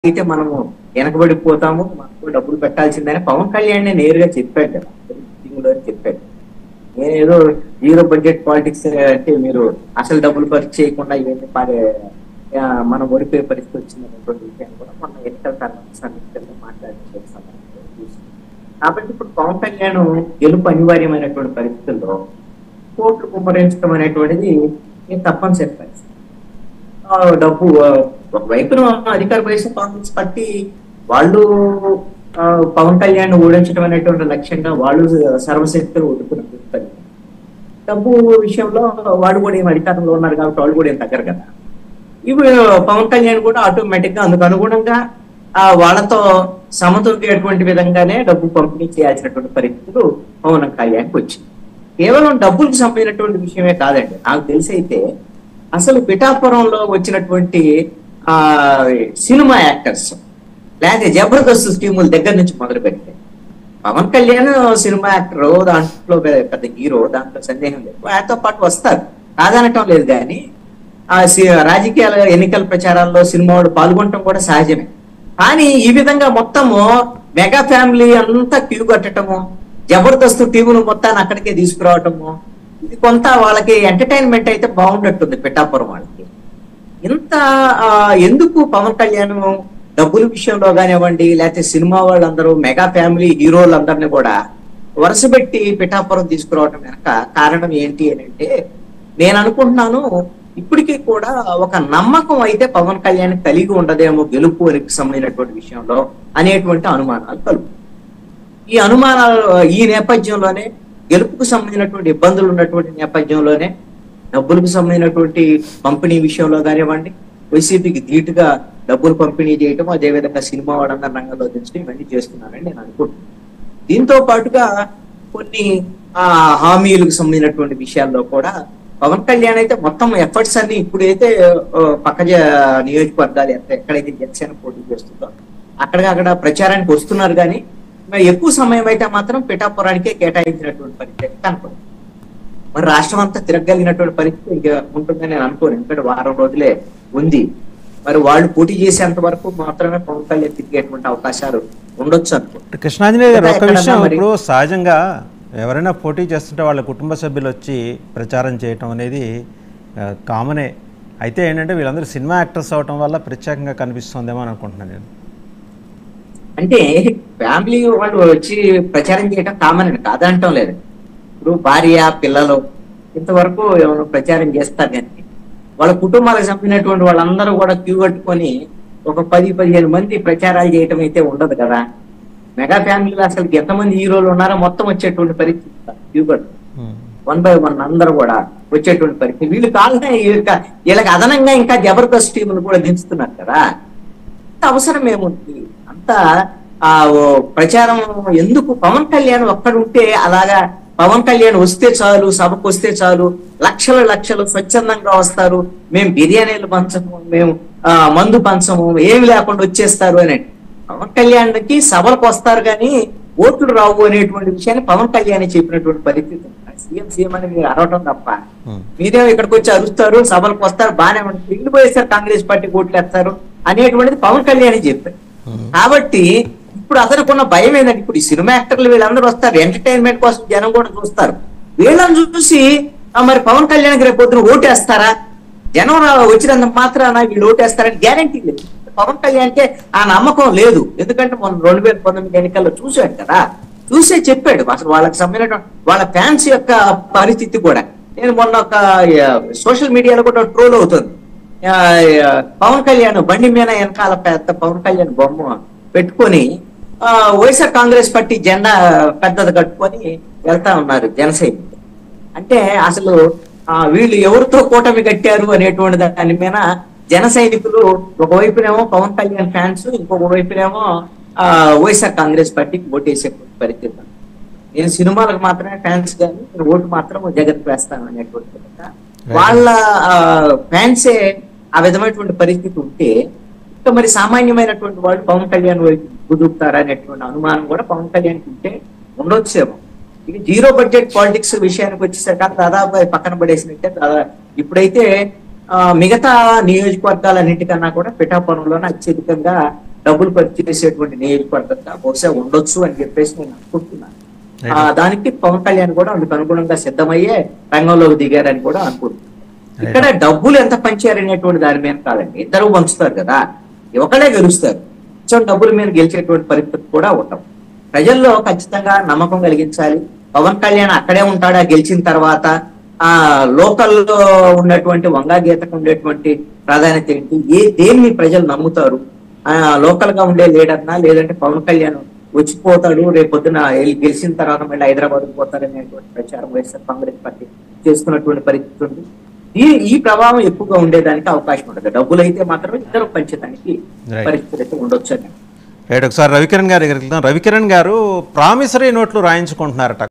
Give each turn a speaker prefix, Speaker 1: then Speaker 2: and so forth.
Speaker 1: అయితే మనము వెనకబడిపోతాము, మనకు డబ్బులు పెట్టాల్సిందని పవన్ కళ్యాణ్ నేరుగా చెప్పాడు కదా, మీటింగ్లో చెప్పాడు. నేనేదో జీరో బడ్జెట్ పాలిటిక్స్ అంటే మీరు అసలు డబ్బులు ఖర్చు చేయకుండా ఇవన్నీ మనం ఓడిపోయే పరిస్థితి వచ్చిందనేటువంటి విషయాన్ని కూడా మొన్న ఎన్నికల తర్వాత సమీక్షల్లో మాట్లాడిన సందర్భంలో చూసాం. కాబట్టి ఇప్పుడు పవన్ కళ్యాణ్ గెలుపు అనివార్యమైనటువంటి పరిస్థితుల్లో కోట్లు కుమ్మరించడం అనేటువంటిది తప్పనిసరి పరిస్థితి. డబ్బు ఒకవైపున అధికార వైఎస్ఆర్ కాంగ్రెస్ పార్టీ వాళ్ళు పవన్ కళ్యాణ్ ఓడించడం అనేటువంటి లక్ష్యంగా వాళ్ళు సర్వశక్తులు ఒడుకున్నారు. డబ్బు విషయంలో వాళ్ళు కూడా ఏం అధికారంలో ఉన్నారు కాబట్టి వాళ్ళు కూడా ఏం తగ్గరు కదా. ఇవి పవన్ కళ్యాణ్ కూడా ఆటోమేటిక్ గా అందుకు అనుగుణంగా వాళ్ళతో సమతూగేటువంటి విధంగానే డబ్బు పంపిణీ చేయాల్సినటువంటి పరిస్థితులు పవన్ కళ్యాణ్కి వచ్చింది. కేవలం డబ్బులకు సంబంధించినటువంటి విషయమే కాదండి, నాకు తెలిసి అయితే అసలు పిఠాపురంలో వచ్చినటువంటి సినిమా యాక్టర్స్ లేకపోతే జబర్దస్త్ స్కీముల దగ్గర నుంచి మొదలు పెడితే పవన్ కళ్యాణ్ సినిమా యాక్టర్, దాంట్లో పెద్ద హీరో, దాంట్లో సందేహం లేదు, ఆయనతో పాటు వస్తారు, కాదనటం లేదు. కానీ రాజకీయాల ఎన్నికల ప్రచారాల్లో సినిమా వాడు పాల్గొనటం కూడా సహజమే. కానీ ఈ విధంగా మొత్తము మెగా ఫ్యామిలీ అంతా క్యూ కట్టడము, జబర్దస్త్ టీమును మొత్తాన్ని అక్కడికే తీసుకురావటము, ఇది కొంత వాళ్ళకి ఎంటర్టైన్మెంట్ అయితే బాగుండట్టుంది పిఠాపురం వాళ్ళకి. ఇంత ఎందుకు పవన్ కళ్యాణ్ డబ్బుల విషయంలో కానివ్వండి, లేకపోతే సినిమా వాళ్ళందరూ మెగా ఫ్యామిలీ హీరోలందరినీ కూడా వరుసపెట్టి పిఠాపురం తీసుకురావటం వెనక కారణం ఏంటి అని అంటే, నేను అనుకుంటున్నాను ఇప్పటికీ కూడా ఒక నమ్మకం అయితే పవన్ కళ్యాణ్ కలిగి ఉండదేమో గెలుపు సంబంధించినటువంటి విషయంలో అనేటువంటి అనుమానాలు కలుగు. ఈ అనుమానాలు ఈ నేపథ్యంలోనే, గెలుపుకు సంబంధించినటువంటి ఇబ్బందులు ఉన్నటువంటి నేపథ్యంలోనే డబ్బులకు సంబంధించినటువంటి పంపిణీ విషయంలో కానివ్వండి, వైసీపీకి ధీటుగా డబ్బులు పంపిణీ చేయటం, అదేవిధంగా సినిమా వాళ్ళందరూ రంగంలో దించడం ఇవన్నీ చేస్తున్నారని నేను అనుకుంటున్నాను. దీంతో పాటుగా కొన్ని హామీలకు సంబంధించినటువంటి విషయాల్లో కూడా పవన్ కళ్యాణ్ అయితే మొత్తం ఎఫర్ట్స్ అన్ని ఇప్పుడైతే పక్క నియోజకవర్గాలు ఎక్కడైతే జనసేన పోటీ చేస్తుందో అక్కడ ప్రచారానికి వస్తున్నారు. కానీ ఎక్కువ సమయం అయితే మాత్రం పిఠాపురానికే కేటాయించినటువంటి పరిస్థితి కనపడుతుంది. మరి రాష్ట్రం అంతా తిరగలిగినటువంటి పరిస్థితి ఇంకా ఉంటుందని నేను అనుకోను, ఎందుకంటే వారం రోజులే ఉంది. మరి వాళ్ళు పోటీ చేసేంత వరకు మాత్రమే పవన్ కళ్యాణ్ తిరిగేటువంటి అవకాశాలు ఉండొచ్చు అనుకో.
Speaker 2: కృష్ణాంజనేయ గారు, ఒక విషయం, ఇప్పుడు సహజంగా ఎవరైనా పోటీ చేస్తుంటే వాళ్ళ కుటుంబ సభ్యులు వచ్చి ప్రచారం చేయటం అనేది కామనే. అయితే ఏంటంటే వీళ్ళందరూ సినిమా యాక్టర్స్ అవటం వల్ల ప్రత్యేకంగా కనిపిస్తుందేమో అని అనుకుంటున్నాను నేను.
Speaker 1: అంటే ఫ్యామిలీ వాళ్ళు వచ్చి ప్రచారం చేయడం కామన్ అని కాదంటం లేదు. ఇప్పుడు భార్య పిల్లలు ఇంతవరకు ఏమైనా ప్రచారం చేస్తారు, కానీ వాళ్ళ కుటుంబాలకు చంపినటువంటి వాళ్ళందరూ కూడా క్యూ కట్టుకొని ఒక 10-15 మంది ప్రచారాలు చేయటం అయితే ఉండదు కదా. మెగా ఫ్యామిలీలో అసలు ఎంతమంది హీరోలు ఉన్నారో మొత్తం వచ్చేటువంటి పరిస్థితి, క్యూ కట్టు 1 by 1 అందరూ కూడా వచ్చేటువంటి పరిస్థితి. వీళ్ళు కావాలనే వీళ్ళకి అదనంగా ఇంకా జబర్దస్త్ టీములు కూడా దించుతున్నారు కదా. అవసరం ఏముంది అంత ప్రచారం ఎందుకు? పవన్ కళ్యాణ్ ఒక్కడుంటే అలాగా పవన్ కళ్యాణ్ వస్తే చాలు, సభకు వస్తే చాలు, లక్షలు స్వచ్ఛందంగా వస్తారు, మేము బిర్యానీలు పంచము, మేము మందు పంచము, ఏమి లేకుండా వచ్చేస్తారు అని. పవన్ కళ్యాణ్కి సభలకు వస్తారు కానీ ఓట్లు రావు అనేటువంటి విషయాన్ని పవన్ కళ్యాణ్ చెప్పినటువంటి పరిస్థితి. సీఎం అని మీరు అరవటం తప్ప మీరేమో ఇక్కడికి వచ్చి అరుస్తారు, సభలకు వస్తారు, బాగానే ఉంటుంది, ఇల్లు పోయేస్తారు, కాంగ్రెస్ పార్టీ ఓట్లు వేస్తారు అనేటువంటిది పవన్ కళ్యాణ్ చెప్పారు. కాబట్టి ఇప్పుడు అతనుకున్న భయం ఏంటంటే, ఇప్పుడు ఈ సినిమా యాక్టర్లు వీళ్ళందరూ వస్తారు, ఎంటర్టైన్మెంట్ కోసం జనం కూడా చూస్తారు, వీళ్ళని చూసి మరి పవన్ కళ్యాణ్కి రేపు పొద్దున ఓటేస్తారా, జనం వచ్చినంత మాత్రాన వీళ్ళు ఓటేస్తారని గ్యారంటీ లేదు. పవన్ కళ్యాణ్కే ఆ నమ్మకం లేదు. ఎందుకంటే మనం 2019 ఎన్నికల్లో చూసాడు కదా, చూసే చెప్పాడు అసలు వాళ్ళకి సంబంధించిన వాళ్ళ ఫ్యాన్స్ యొక్క పరిస్థితి కూడా. నేను మొన్న ఒక సోషల్ మీడియాలో కూడా ట్రోల్ అవుతుంది, పవన్ కళ్యాణ్ బండి మీద వెనకాల పెద్ద పవన్ కళ్యాణ్ బొమ్మ పెట్టుకొని వైఎస్ఆర్ కాంగ్రెస్ పార్టీ జెండా పెద్దది కట్టుకొని వెళ్తా ఉన్నారు జనసైనికులు. అంటే అసలు వీళ్ళు ఎవరితో కూటమి కట్టారు అనేటువంటి దాని మీద జన సైనికులు ఒకవైపునేమో పవన్ కళ్యాణ్ ఫ్యాన్స్, ఇంకొక వైపునేమో వైఎస్ఆర్ కాంగ్రెస్ పార్టీకి ఓటేసే పరిస్థితి. నేను సినిమాలకు మాత్రమే ఫ్యాన్స్, కానీ ఓటు మాత్రం జగన్ వేస్తాను అనేటువంటి వాళ్ళ ఫ్యాన్సే ఆ విధమైనటువంటి పరిస్థితి ఉంటే ఇంకా మరి సామాన్యమైనటువంటి వాళ్ళు పవన్ కళ్యాణ్ వైపు కుదుపుతారా అనేటువంటి అనుమానం కూడా పవన్ కళ్యాణ్కి ఉంటే ఉండొచ్చేమో. ఇక జీరో బడ్జెట్ పాలిటిక్స్ విషయానికి వచ్చేసరికి దాదాపు పక్కన పడేసినట్టే. ఇప్పుడైతే మిగతా నియోజకవర్గాలన్నింటికన్నా కూడా పిఠాపురంలోనే అత్యధికంగా డబ్బులు ఖర్చు చేసేటువంటి నియోజకవర్గంగా బహుశా ఉండొచ్చు అని చెప్పేసి నేను అనుకుంటున్నాను. దానికి పవన్ కళ్యాణ్ కూడా అందుకు అనుగుణంగా సిద్ధమయ్యే రంగంలోకి దిగారని కూడా అనుకుంటున్నాను. ఇక్కడ డబ్బులు ఎంత పంచారనేటువంటి దాని మీద కాదండి, ఇద్దరు పంచుతారు కదా, ఒకళ్ళే గెలుస్తారు. సో డబ్బుల మీద గెలిచేటువంటి పరిస్థితి కూడా ఉంటాం. ప్రజల్లో ఖచ్చితంగా నమ్మకం కలిగించాలి. పవన్ కళ్యాణ్ అక్కడే ఉంటాడా గెలిచిన తర్వాత, ఆ లోకల్లో ఉన్నటువంటి వంగా గీతకు ఉండేటువంటి ప్రాధాన్యత ఏంటి, దేన్ని ప్రజలు నమ్ముతారు, లోకల్ గా ఉండే లీడర్నా లేదంటే పవన్ కళ్యాణ్ వచ్చిపోతాడు రేపొద్దున గెలిచిన తర్వాత మళ్ళీ హైదరాబాద్ పోతారనేటువంటి ప్రచారం వైఎస్ఆర్ కాంగ్రెస్ పార్టీ చేసుకున్నటువంటి పరిస్థితి ఉంది. ఈ ప్రభావం ఎక్కువగా ఉండేదానికి అవకాశం ఉంటుంది. డబ్బులు అయితే మాత్రం ఇద్దరు పంచేదానికి పరిస్థితి అయితే ఉండొచ్చు అని.
Speaker 2: ఒకసారి రవికిరణ్ గారి దగ్గరికి వెళ్తాం. రవికిరణ్ గారు ప్రామిసరీ నోట్లు రాయించుకుంటున్నారట.